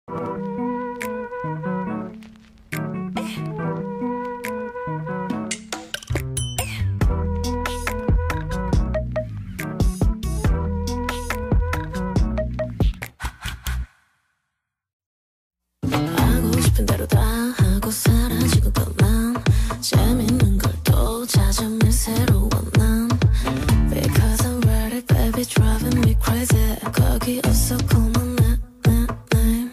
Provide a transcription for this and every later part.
하고 싶은 대로 다 하고 사라지고 또난 재밌는 걸 또 찾아내 새로운 난 Because I'm ready baby driving me crazy 거기 없어 call my name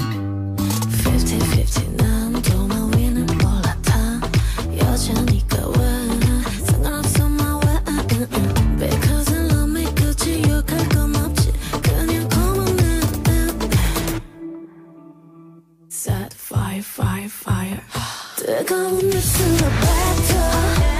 50-50 난 도마 위는 올라타 여전히 왜 상관없어 my way Because I love me 굳이 욕할 건 없지 그냥 call my name Set fire, fire, fire 뜨거운 熱으로 뱉어